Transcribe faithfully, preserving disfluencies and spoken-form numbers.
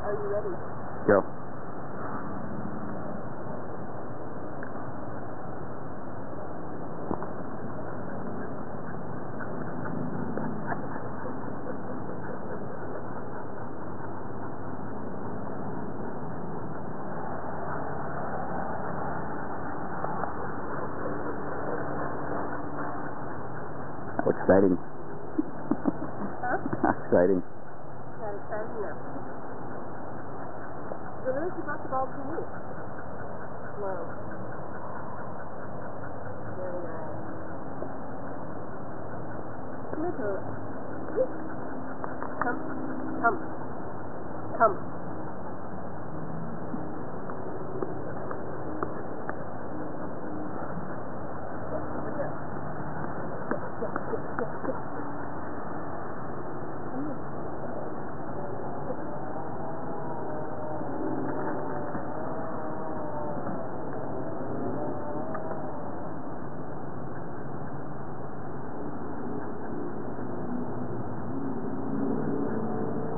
Are you ready? Go. How exciting. Huh? How exciting. Not exciting enough. So who's the brought the ball to you? Slow. Very nice. Come here, Tallulah. Come. Come. Come.